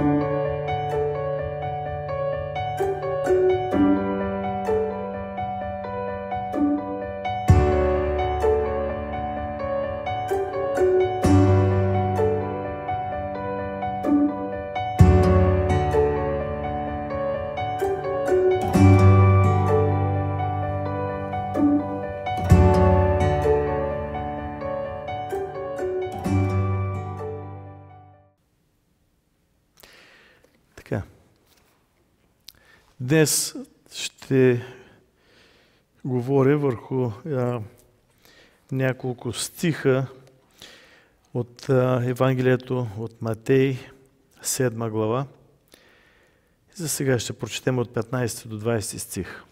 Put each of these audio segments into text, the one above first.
Днес ще говоря върху няколко стиха от Евангелието от Матей, 7 глава. За сега ще прочетем от 15 до 20 стих.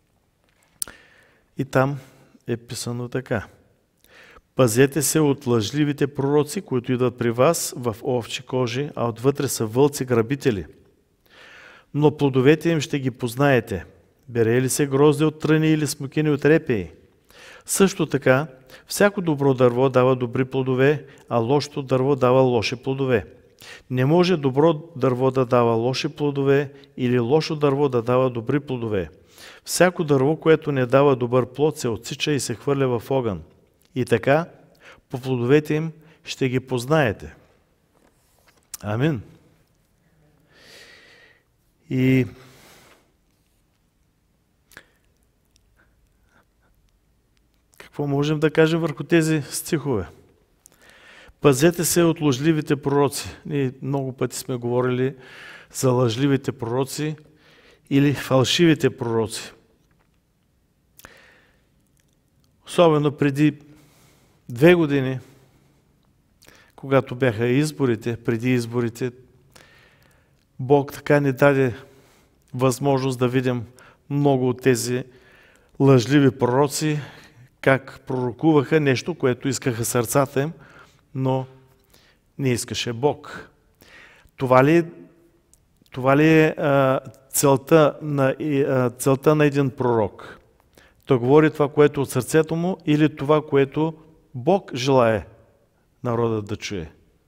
И там е писано така. Пазете се от лъжливите пророци, които идват при вас в овчи кожи, а отвътре са вълци грабители. Но плодовете им ще ги познаете. Бере ли се грозде от тръни или смокини от репеи? Също така, всяко добро дърво дава добри плодове, а лошото дърво дава лоши плодове. Не може добро дърво да дава лоши плодове или лошо дърво да дава добри плодове. Всяко дърво, което не дава добър плод, се отсича и се хвърля в огън. И така, по плодовете им ще ги познаете. Амин. И какво можем да кажем върху тези стихове? Пазете се от лъжливите пророци. Ние много пъти сме говорили за лъжливите пророци или фалшивите пророци. Особено преди 2 години, когато бяха изборите, преди изборите, Бог така ни даде възможност да видим много от тези лъжливи пророци, как пророкуваха нещо, което искаха сърцата им, но не искаше Бог. Това ли е целта на един пророк? Той говори това, което е от сърцето му, или това, което Бог желае народът да чуе?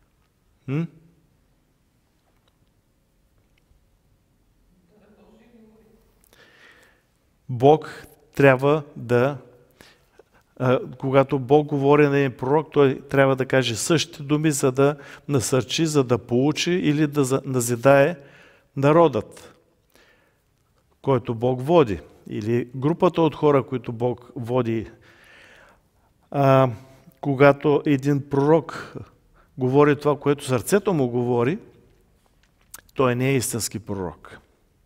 Бог трябва да, когато Бог говори на един пророк, той трябва да каже същите думи, за да насърчи, за да поучи или да назидае народът, който Бог води, или групата от хора, които Бог води. Когато един пророк говори това, което сърцето му говори, той не е истински пророк.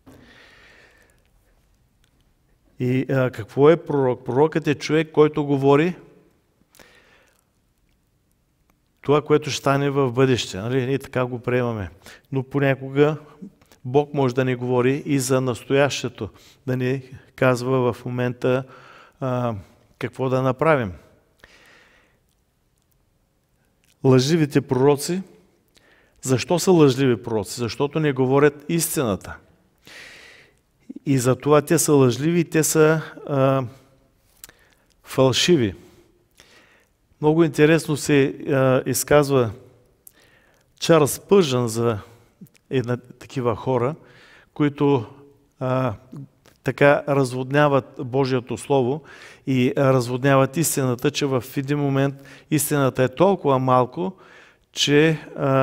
И какво е пророк? Пророкът е човек, който говори това, което ще стане в бъдеще. Нали? Ние така го приемаме. Но понякога Бог може да ни говори и за настоящето, да ни казва в момента какво да направим. Лъжливите пророци. Защо са лъжливи пророци? Защото не говорят истината. И затова те са лъжливи, те са фалшиви. Много интересно се изказва Чарлз Спържън за такива хора, които така разводняват Божието Слово и разводняват истината, че в един момент истината е толкова малко, че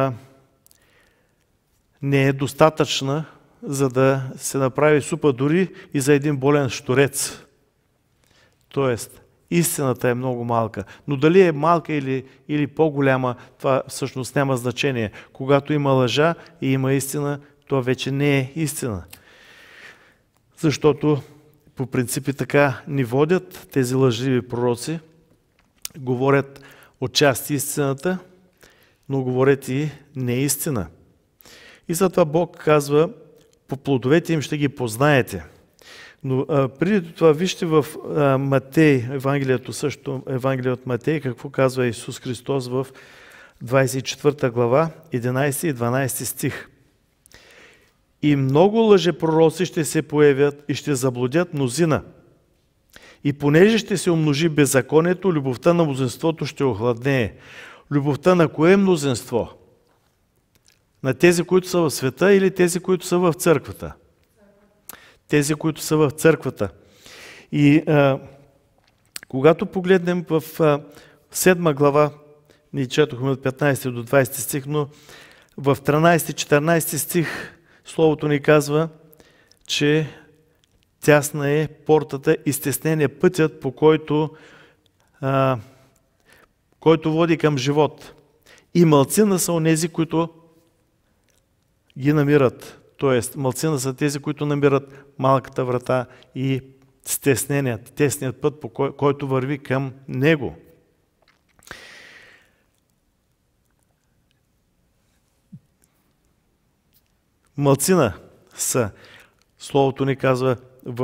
не е достатъчна, за да се направи супа дори и за един болен щурец. Тоест, истината е много малка. Но дали е малка или по-голяма, това всъщност няма значение. Когато има лъжа и има истина, това вече не е истина. Защото по принципи така ни водят тези лъжливи пророци, говорят отчасти истината, но говорят и неистина. И затова Бог казва, по плодовете им ще ги познаете. Но преди това вижте в Матей, Евангелието също, Евангелие от Матей, какво казва Исус Христос в 24 глава, 11 и 12 стих. И много лъжепророци ще се появят и ще заблудят мнозина. И понеже ще се умножи беззаконието, любовта на мнозинството ще охладнее. Любовта на кое мнозинство? На тези, които са в света или тези, които са в църквата? Тези, които са в църквата. И когато погледнем в 7 глава, ние четохме от 15 до 20 стих, но в 13-14 стих Словото ни казва, че тясна е портата и стеснен е пътят, по който води към живот. И малцина са онези, които ги намират. Тоест, малцина са тези, които намират малката врата и тесният път, по който върви към него. Малцина са, Словото ни казва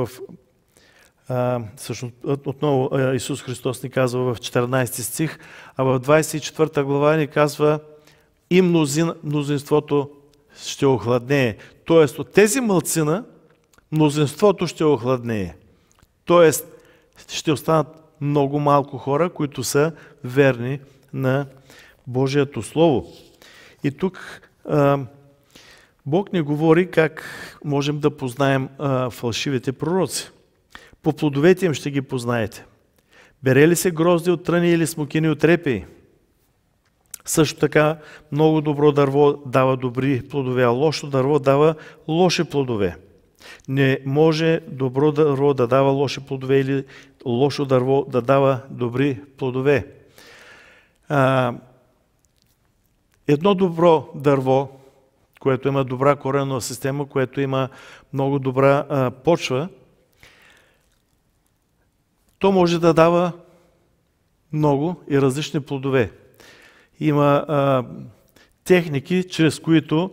всъщност отново Исус Христос ни казва в 14 стих, а в 24 глава ни казва и мнозинството ще охладнее. Тоест от тези малцина мнозинството ще охладнее. Тоест ще останат много малко хора, които са верни на Божието Слово. И тук Бог ни говори как можем да познаем фалшивите пророци. По плодовете им ще ги познаете. Бере ли се грозди от тръни или смокини от репеи? Също така, много добро дърво дава добри плодове, а лошо дърво дава лоши плодове. Не може добро дърво да дава лоши плодове или лошо дърво да дава добри плодове. Едно добро дърво, което има добра коренова система, което има много добра почва, то може да дава много и различни плодове. Има техники, чрез които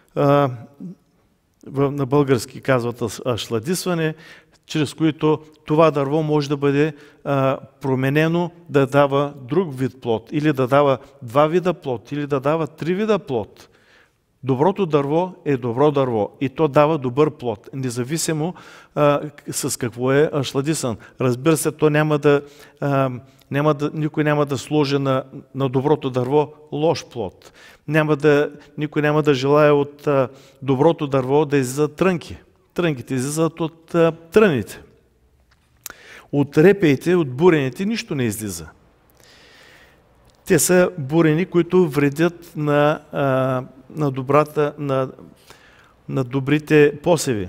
на български казват ашладисване, чрез които това дърво може да бъде променено да дава друг вид плод, или да дава 2 вида плод, или да дава 3 вида плод. Доброто дърво е добро дърво и то дава добър плод, независимо с какво е ашладисан. Разбира се, то никой няма да сложи на доброто дърво лош плод. Никой няма да желая от доброто дърво да излизат трънки. Трънките излизат от тръните. От репеите, от бурените нищо не излиза. Те са бурени, които вредят на добрите посеви.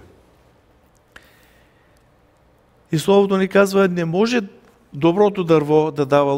И Словото ни казва, не може доброто дърво да дава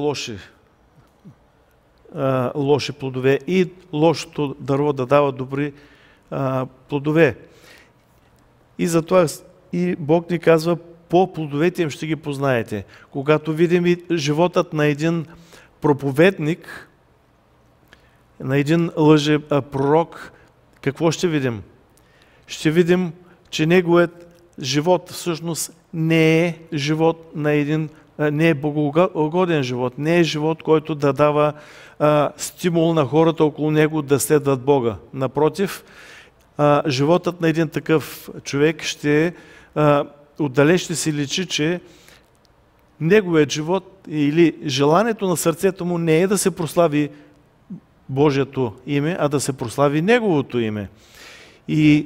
лоши плодове и лошото дърво да дава добри плодове. И затова и Бог ни казва, по плодовете им ще ги познаете. Когато видим и животът на един проповедник, на един лъжепророк, какво ще видим? Ще видим, че неговият живот всъщност не е живот на един, не е богоугоден живот, не е живот, който да дава стимул на хората около него да следват Бога. Напротив, животът на един такъв човек отдалеч ще си личи, че неговият живот или желанието на сърцето му не е да се прослави Божието име, а да се прослави Неговото име. И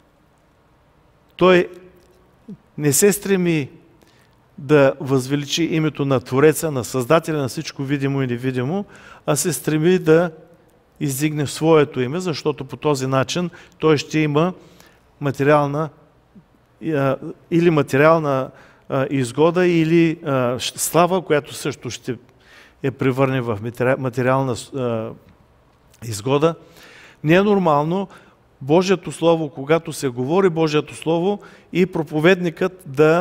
той не се стреми да възвеличи името на Твореца, на Създателя на всичко видимо и невидимо, а се стреми да издигне своето име, защото по този начин той ще има материална изгода или слава, която също ще я превърне в материална изгода. Не е нормално Божието Слово, когато се говори Божието Слово и проповедникът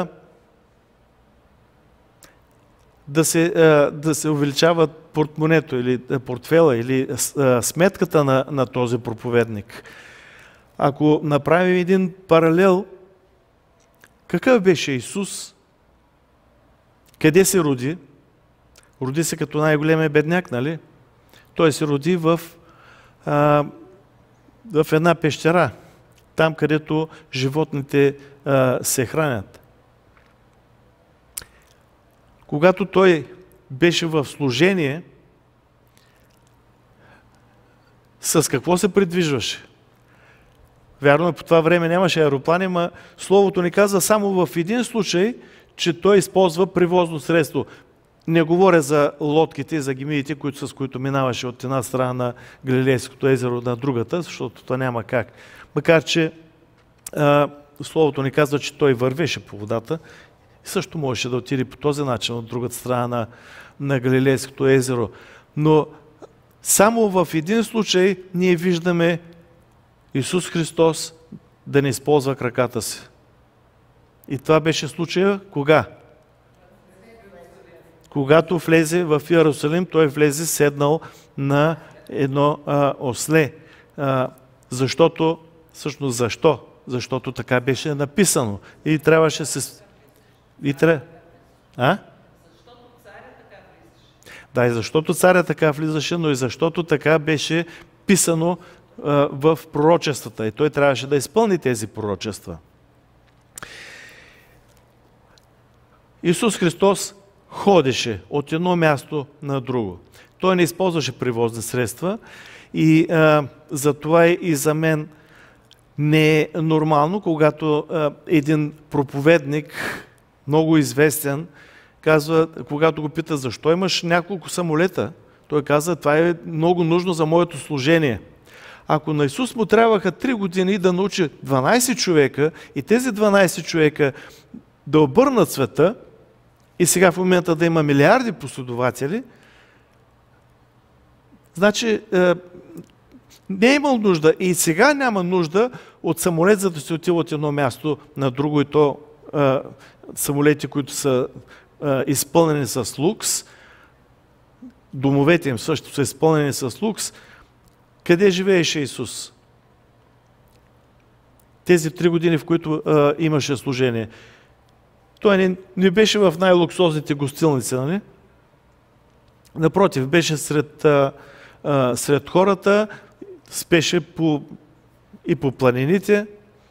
да се увеличава портмонето или портфела или сметката на този проповедник. Ако направим един паралел, какъв беше Исус? Къде се роди? Роди се като най-големия бедняк, нали? Той се роди в една пещера, там където животните се хранят. Когато той беше в служение, с какво се придвижваше? Вярно, по това време нямаше аероплани, но Словото ни казва само в един случай, че той използва превозно средство. Не говоря за лодките и за гемиите, с които минаваше от една страна на Галилейското езеро на другата, защото това няма как. Макар че Словото ни казва, че той вървеше по водата, също можеше да отиде по този начин от другата страна на Галилейското езеро. Но само в един случай ние виждаме Исус Христос да не използва краката си. И това беше случая кога? Когато влезе в Иерусалим, той влезе седнал на едно осле. Защото, всъщност защо? Защото така беше написано. И трябваше се... Да, и защото царя така влизаше, но и защото така беше писано в пророчествата. И той трябваше да изпълни тези пророчества. Исус Христос ходеше от едно място на друго. Той не използваше превозни средства и затова и за мен не е нормално, когато един проповедник, много известен, казва, когато го пита защо имаш няколко самолета, той каза, това е много нужно за моето служение. Ако на Исус му трябваха 3 години да научи 12 човека и тези 12 човека да обърнат света и сега в момента да има милиарди последователи, значи не е имал нужда и сега няма нужда от самолет, за да се отива от едно място на друго и то самолети, които са изпълнени с лукс, домовете им също са изпълнени с лукс. Къде живееше Исус? Тези 3 години, в които имаше служение. Той не беше в най-луксозните гостилници, нали? Напротив, беше сред хората, спеше и по планините,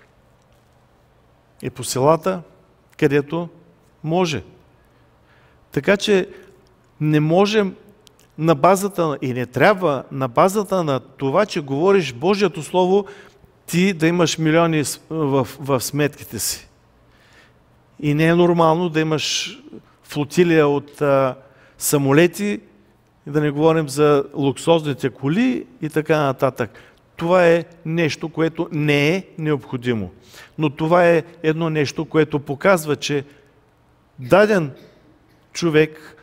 и по селата, където може. Така че не можем на базата, и не трябва на базата на това, че говориш Божието Слово, ти да имаш милиони в сметките си. И не е нормално да имаш флотилия от самолети, да не говорим за луксозните коли и така нататък. Това е нещо, което не е необходимо. Но това е едно нещо, което показва, че даден човек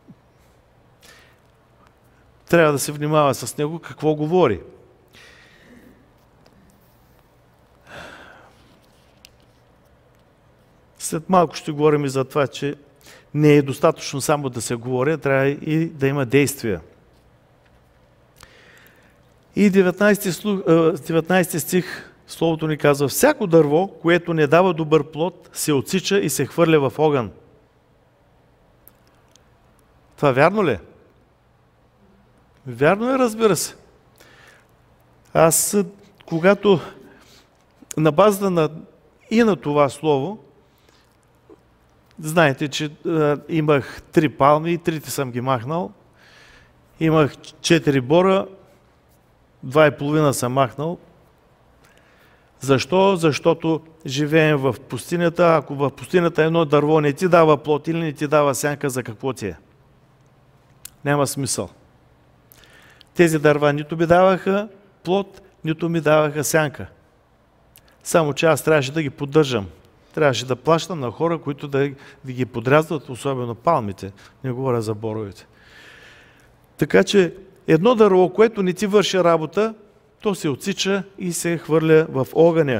трябва да се внимава с него какво говори. След малко ще говорим и за това, че не е достатъчно само да се говори, трябва и да има действия. И 19 стих Словото ни казва: всяко дърво, което не дава добър плод, се отсича и се хвърля в огън. Това вярно ли е? Вярно е, разбира се. Аз, когато на базата и на това слово, знаете, че имах 3 палми и 3 съм ги махнал. Имах 4 бора, 2,5 съм махнал. Защо? Защото живеем в пустинята. Ако в пустинята едно дърво не ти дава плод или не ти дава сянка, за какво ти е? Няма смисъл. Тези дърва нито ми даваха плод, нито ми даваха сянка. Само че аз трябваше да ги поддържам. Трябваше да плащам на хора, които да ги подрязват, особено палмите. Не говоря за боровете. Така че едно дърво, което не ти върши работа, то се отсича и се хвърля в огъня.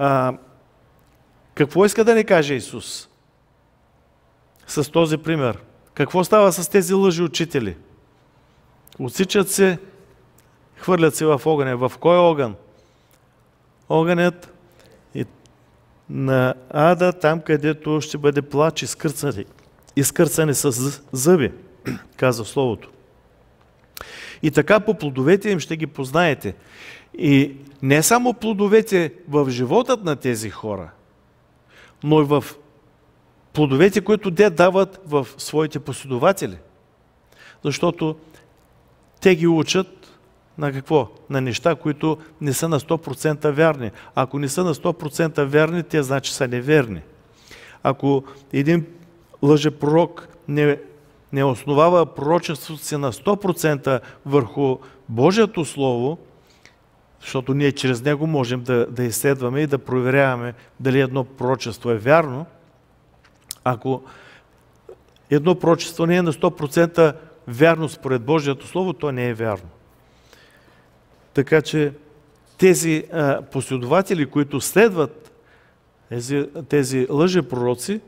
Какво иска да ни каже Исус с този пример? Какво става с тези лъжи учители? Отсичат се, хвърлят се в огъня. В кой огън? Огънят е на ада, там където ще бъде плач и скърцане с зъби, казва Словото. И така по плодовете им ще ги познаете. И не само плодовете в животът на тези хора, но и в плодовете, които те дават в своите последователи. Защото те ги учат на какво? На неща, които не са на 100% вярни. Ако не са на 100% вярни, те значи са неверни. Ако един лъжепророк не основава пророчеството си на 100% върху Божието Слово, защото ние чрез него можем да изследваме и да проверяваме дали едно пророчество е вярно. Ако едно пророчество не е на 100% вярно според Божието Слово, то не е вярно. Така че тези последователи, които следват тези лъжепророци,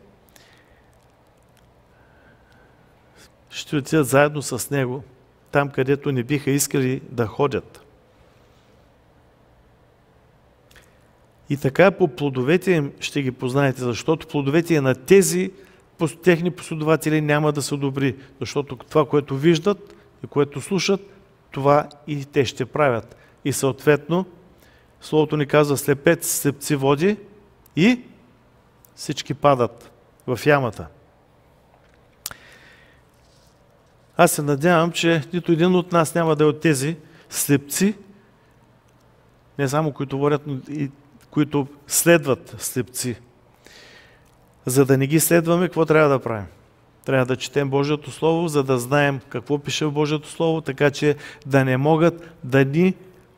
ще отидат заедно с него, там където не биха искали да ходят. И така по плодовете им ще ги познаете, защото плодовете на тези техни последователи няма да са добри, защото това, което виждат и което слушат, това и те ще правят. И съответно, Словото ни казва, слепец слепци води и всички падат в ямата. Аз се надявам, че нито един от нас няма да е от тези слепци, не само които водят, но и които следват слепци. За да не ги следваме, какво трябва да правим? Трябва да четем Божието Слово, за да знаем какво пише в Божието Слово, така че да не могат да ни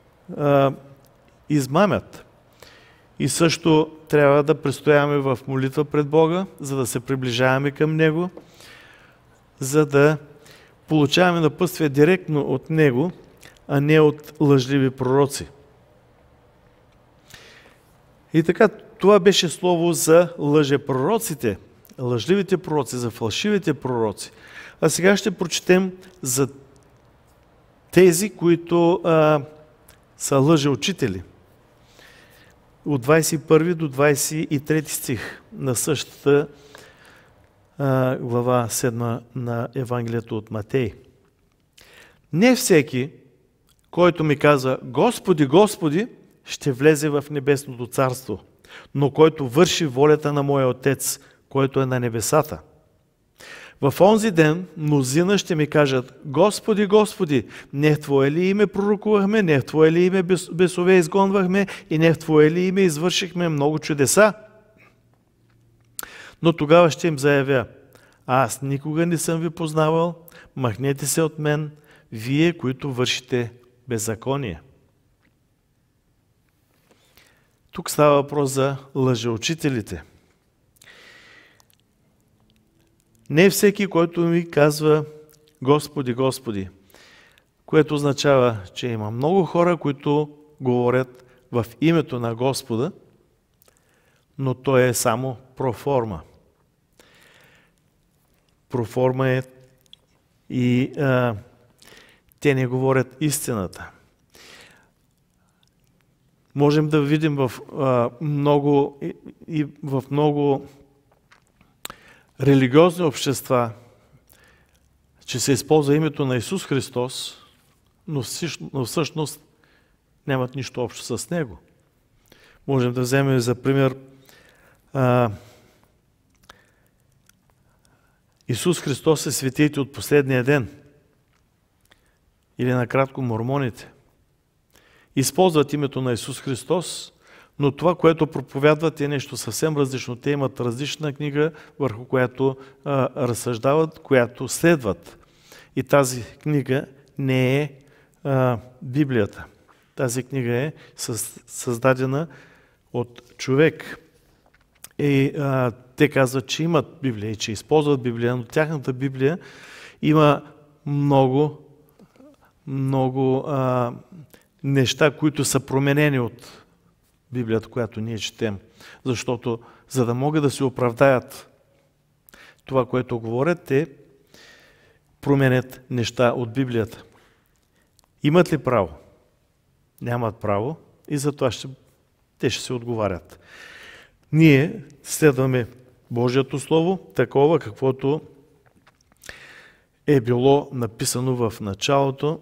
измамят. И също трябва да престояваме в молитва пред Бога, за да се приближаваме към Него, за да получаваме напътствие директно от Него, а не от лъжливи пророци. И така, това беше слово за лъжепророците, лъжливите пророци, за фалшивите пророци. А сега ще прочетем за тези, които са лъжеучители. От 21 до 23 стих на същата глава 7 на Евангелието от Матей. Не всеки, който ми казва Господи, Господи, ще влезе в небесното царство, но който върши волята на моя Отец, който е на небесата. В онзи ден мнозина ще ми кажат, Господи, Господи, не в Твое ли име пророкувахме, не в Твое ли име бесове изгонвахме и не в Твое ли име извършихме много чудеса? Но тогава ще им заявя, аз никога не съм ви познавал, махнете се от мен, вие, които вършите беззаконие. Тук става въпрос за лъжеучителите. Не всеки, който ми казва Господи, Господи, което означава, че има много хора, които говорят в името на Господа, но то е само проформа. Проформа е и те не говорят истината. Можем да видим в много религиозни общества, че се използва името на Исус Христос, но всъщност нямат нищо общо с Него. Можем да вземем за пример Исус Христос е светиите от последния ден. Или накратко мормоните. Използват името на Исус Христос, но това, което проповядват, е нещо съвсем различно. Те имат различна книга, върху която разсъждават, която следват. И тази книга не е Библията. Тази книга е създадена от човек. И те казват, че имат Библия и че използват Библия, но тяхната Библия има много неща, които са променени от Библията, която ние четем. Защото, за да могат да се оправдаят това, което говорят, те променят неща от Библията. Имат ли право? Нямат право и затова те ще се отговарят. Ние следваме Божието Слово, такова каквото е било написано в началото.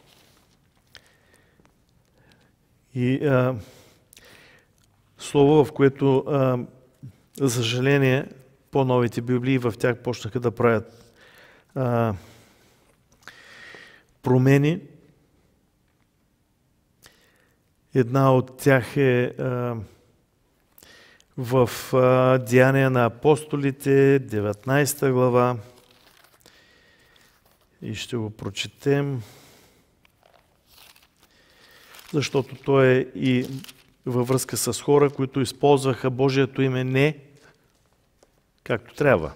И слово, в което, за съжаление, по-новите библии в тях почнаха да правят промени Една от тях е в Деяния на апостолите, 19 глава. И ще го прочетем, защото то е и във връзка с хора, които използваха Божието име не както трябва.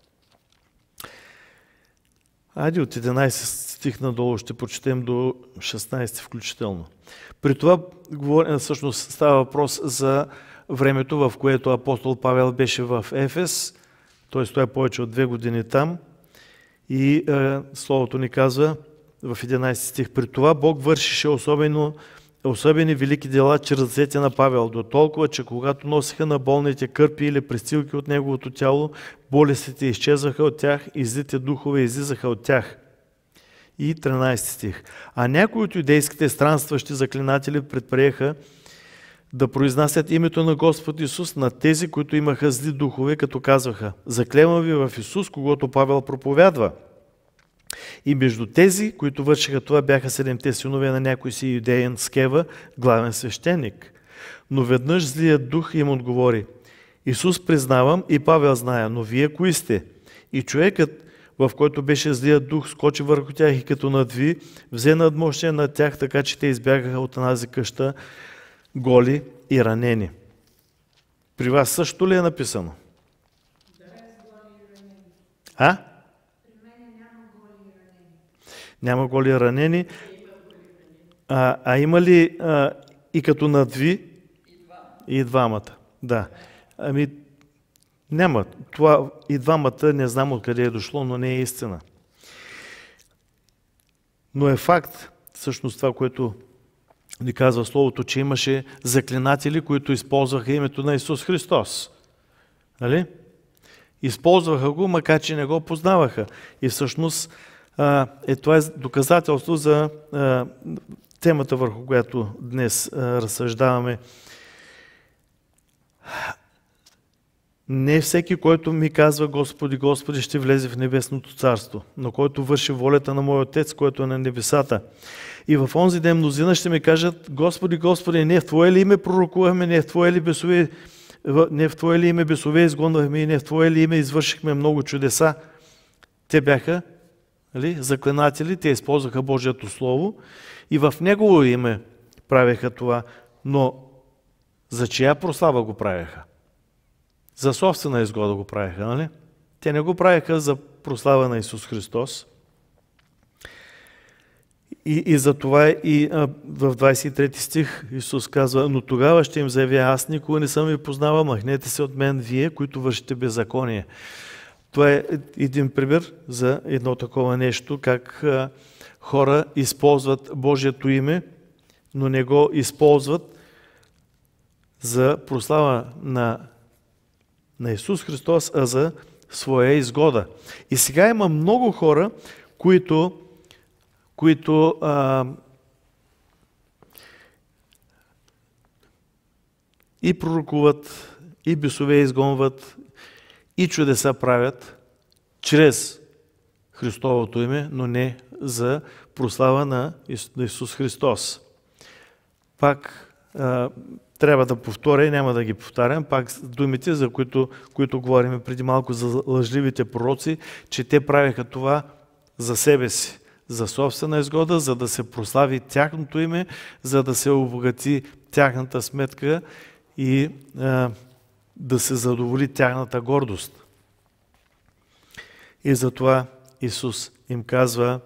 Айде от 11 стих надолу ще прочетем до 16 включително. При това всъщност става въпрос за времето, в което апостол Павел беше в Ефес, т.е. той е повече от 2 години там, и Словото ни казва в 11 стих: при това Бог вършише особени велики дела чрез ръцете на Павел, до толкова, че когато носиха на болните кърпи или престилки от неговото тяло, болестите изчезваха от тях и злите духове излизаха от тях. И 13 стих. А някои от юдейските странстващи заклинатели предприеха да произнасят името на Господ Исус на тези, които имаха зли духове, като казваха: заклевам ви в Исус, когото Павел проповядва. И между тези, които вършиха това, бяха 7 синове на някой си юдеен Скева, главен свещеник. Но веднъж злият дух им отговори: Исус признавам и Павел знае, но вие кои сте? И човекът, в който беше злият дух, скочи върху тях и като надви, взе надмощие над тях, така че те избягаха от тази къща голи и ранени. При вас също ли е написано? А? Няма голи и ранени. А има ли и като надви? И двамата. Да. Ами, няма. Това и двамата не знам откъде е дошло, но не е истина. Но е факт, всъщност това, което ни казва Словото, че имаше заклинатели, които използваха името на Исус Христос. Нали? Използваха го, макар че не го познаваха. И всъщност това е доказателство за темата, върху която днес разсъждаваме. Не всеки, който ми казва Господи, Господи, ще влезе в небесното царство, но който върши волята на Моя Отец, който е на небесата. И в онзи ден мнозина ще ми кажат: Господи, Господи, не в Твое ли име пророкувахме, не в Твое ли име бесове изгонвахме и не в Твое ли име извършихме много чудеса. Те бяха заклинатели, те използваха Божието Слово и в Негово име правеха това, но за чия прослава го правеха? За собствена изгода го правеха, нали? Те не го правеха за прослава на Исус Христос. И за това и в 23 стих Исус казва: но тогава ще им заявя: аз никога не съм ви познавал, махнете се от мен вие, които вършите беззаконие. Това е един пример за едно такова нещо, как хора използват Божието име, но не го използват за прослава на Исус Христос, а за своя изгода. И сега има много хора, които и пророкуват, и бесове изгонват, и чудеса правят чрез Христовото име, но не за прослава на Исус Христос. Пак трябва да повторя и няма да ги повтарям, пак думите, за които говорим преди малко, за лъжливите пророци, че те правеха това за себе си, за собствена изгода, за да се прослави тяхното име, за да се обогати тяхната сметка и да се задоволи тяхната гордост. И затова Исус им казва: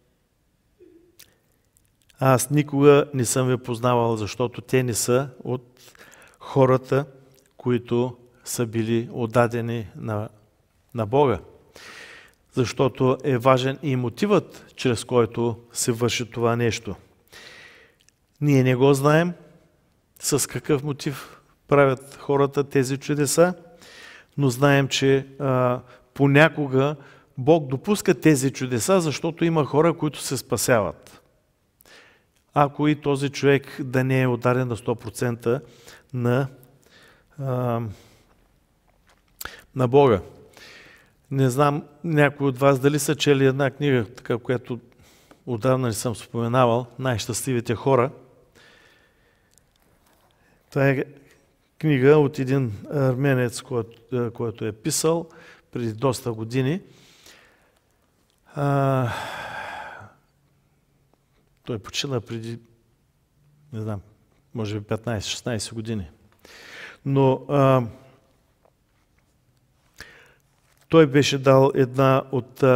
аз никога не съм ви познавал, защото те не са от хората, които са били отдадени на Бога. Защото е важен и мотивът, чрез който се върши това нещо. Ние не го знаем с какъв мотив правят хората тези чудеса, но знаем, че понякога Бог допуска тези чудеса, защото има хора, които се спасяват. Ако и този човек да не е отдаден на 100% на Бога. Не знам някой от вас дали са чели една книга, така, която отдавна не съм споменавал, Най-щастливите хора. Това е книга от един арменец, който е писал преди доста години. Той почина преди, не знам, може би 15-16 години. Но той беше дал едно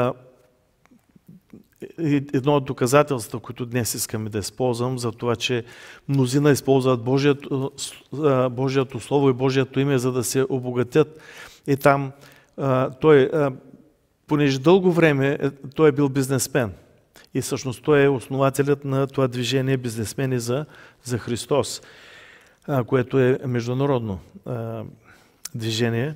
от доказателствата, които днес искаме да използвам, за това, че мнозина използват Божието Слово и Божието име, за да се обогатят. И там той, понеже дълго време той е бил бизнесмен. И всъщност той е основателят на това движение бизнесмени за Христос, което е международно движение.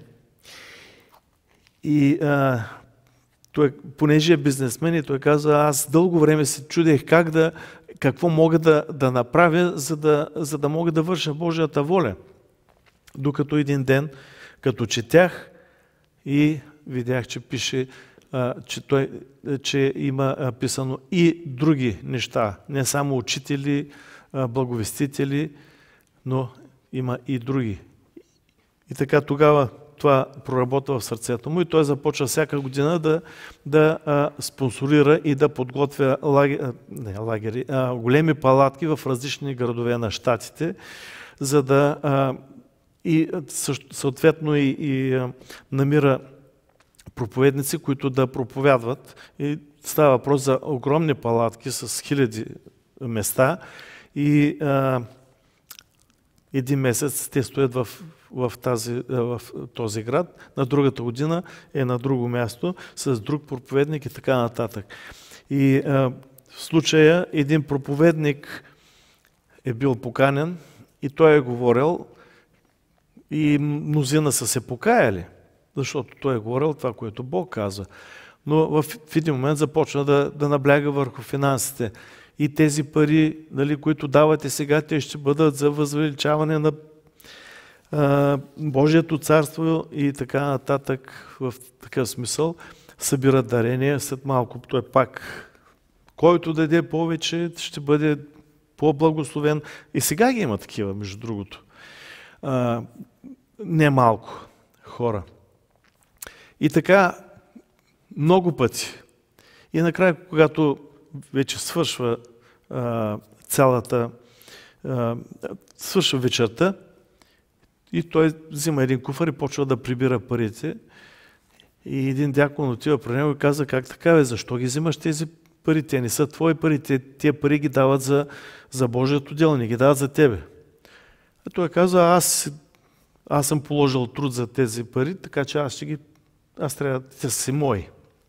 И той, понеже е бизнесмен, и той каза, аз дълго време се чудех какво мога да направя, за да мога да върша Божията воля. Докато един ден, като четях и видях, че пише, че има писано и други неща, не само учители, благовестители, но има и други. И така тогава това проработва в сърцето му и той започва всяка година да спонсорира и да подготвя големи палатки в различни градове на щатите, за да и съответно и намира проповедници, които да проповядват. И става въпрос за огромни палатки с хиляди места и един месец те стоят в този град, на другата година е на друго място с друг проповедник и така нататък. И в случая един проповедник е бил поканен и той е говорил и мнозина са се покаяли, защото той е говорил това, което Бог казва. Но в един момент започна да набляга върху финансите. И тези пари, които давате сега, те ще бъдат за възвеличаване на Божието царство и така нататък, в такъв смисъл. Събират дарения, след малко той пак, който даде повече, ще бъде по-благословен. И сега ги има такива, между другото. Не малко хора. И така много пъти. И накрая, когато вече свършва свършва вечерта и той взима един куфар и почва да прибира парите. И един дякон отива при него и каза, как така бе, защо ги взимаш тези пари? Те не са твои пари, тия пари ги дават за Божието дело, не ги дават за тебе. А той каза, аз съм положил труд за тези пари, така че аз трябва да те са мои.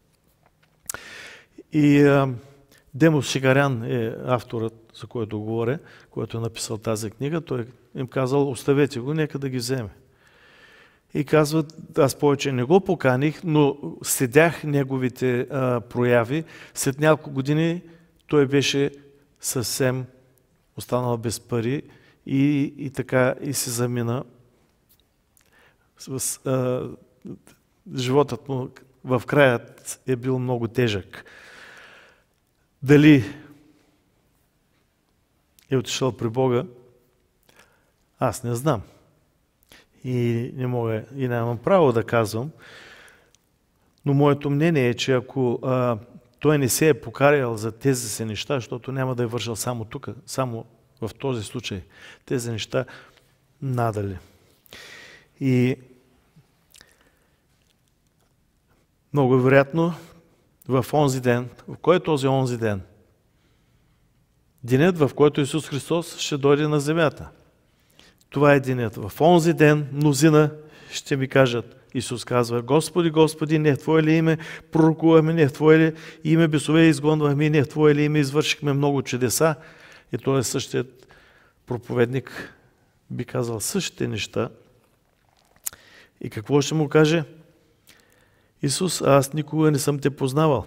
И Демос Шигарян е авторът, за който говоря, който е написал тази книга. Той им казал, оставете го, нека да ги вземе. И казват, аз повече не го поканих, но следях неговите прояви. След няколко години той беше съвсем останал без пари и така и се замина. Животът му в краят е бил много тежък. Дали е отишъл при Бога, аз не знам. И не мога, и нямам право да казвам. Но моето мнение е, че ако той не се е покаял за тези си неща, защото няма да е вършил само тук, само в този случай, тези неща надали. И много вероятно в онзи ден, в кой е този онзи ден? Денят, в който Исус Христос ще дойде на земята. Това е денят. В онзи ден мнозина ще ми кажат, Исус казва, Господи, Господи, не в Твое ли име пророкувахме, не в Твое ли име бесове изгонвахме, не в Твое ли име извършихме много чудеса. И той е същият проповедник би казал същите неща. И какво ще му каже? Исус, аз никога не съм те познавал.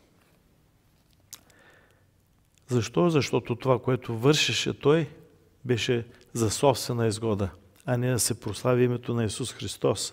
Защо? Защото това, което вършеше той, беше за собствена изгода, а не да се прослави името на Исус Христос.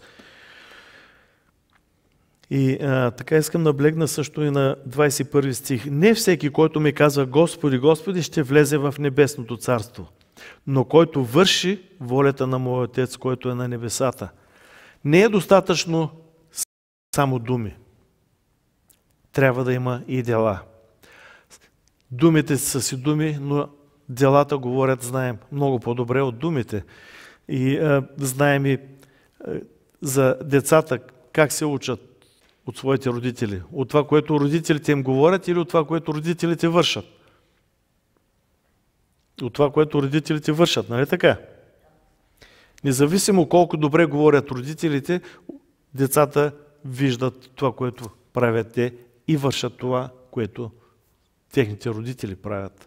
И така искам да наблегна също и на 21 стих. Не всеки, който ми казва Господи, Господи, ще влезе в небесното царство, но който върши волята на моя Отец, който е на небесата. Не е достатъчно само думи. Трябва да има и дела. Думите са си думи, но делата говорят, знаем, много по-добре от думите. И знаем и за децата как се учат от своите родители. От това, което родителите им говорят, или от това, което родителите вършат. От това, което родителите вършат, нали така? Независимо колко добре говорят родителите, децата виждат това, което правят те и вършат това, което техните родители правят.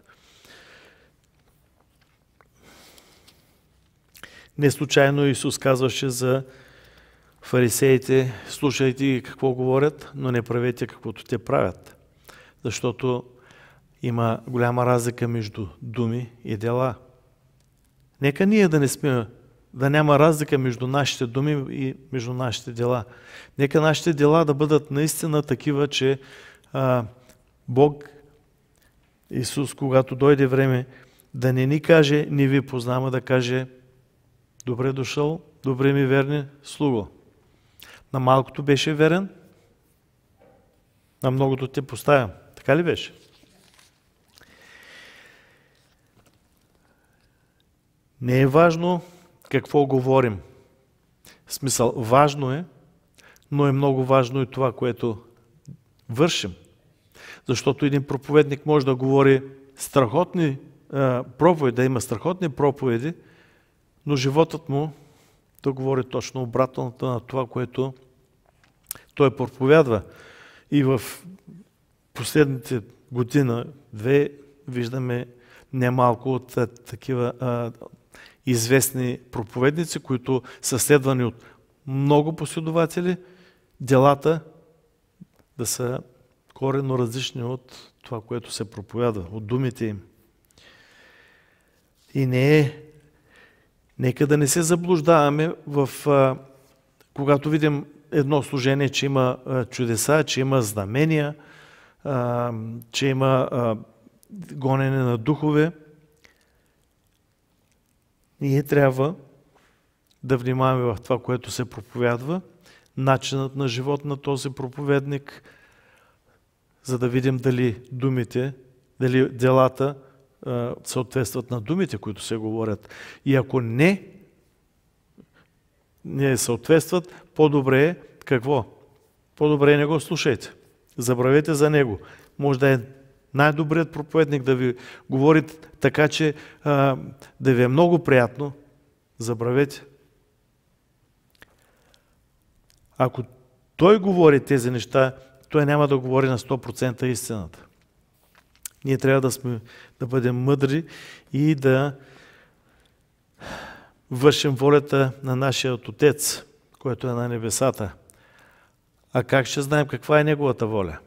Не случайно Исус казваше за фарисеите: слушайте ги какво говорят, но не правете каквото те правят. Защото има голяма разлика между думи и дела. Нека ние да няма разлика между нашите думи и между нашите дела. Нека нашите дела да бъдат наистина такива, че Бог, Исус, когато дойде време, да не ни каже: не ви познавам, а да каже: добре дошъл, добре ми верни слуго. На малкото беше верен, на многото те поставям. Така ли беше? Не е важно какво говорим. В смисъл, важно е, но е много важно и това, което вършим. Защото един проповедник може да говори страхотни проповеди, да има страхотни проповеди, но животът му да говори точно обратното на това, което той проповядва. И в последните година-две виждаме немалко от такива известни проповедници, които са следвани от много последователи, делата да са коренно различни от това, което се проповядва, от думите им. И нека да не се заблуждаваме когато видим едно служение, че има чудеса, че има знамения, че има гонене на духове. Ние трябва да внимаваме в това, което се проповядва, начинът на живот на този проповедник, за да видим дали делата съответстват на думите, които се говорят. И ако не съответстват, по-добре е какво? По-добре е не го слушайте. Забравете за него. Може да е най-добрият проповедник да ви говори така, че да ви е много приятно. Забравете. Ако той говори тези неща, той няма да говори на 100% истината. Ние трябва да бъдем мъдри и да вършим волята на нашия Отец, който е на небесата. А как ще знаем каква е Неговата воля?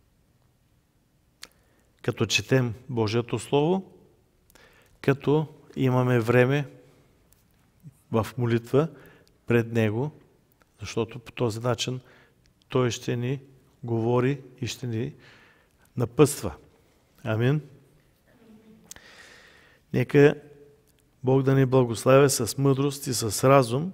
Като четем Божието Слово, като имаме време в молитва пред Него, защото по този начин Той ще ни говори и ще ни напътства. Амин. Нека Бог да ни благославя с мъдрост и с разум,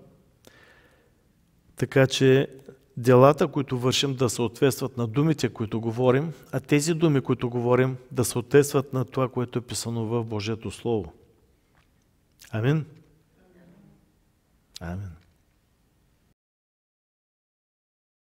така че делата, които вършим, да съответстват на думите, които говорим, а тези думи, които говорим, да съответстват на това, което е писано в Божието Слово. Амин. Амин.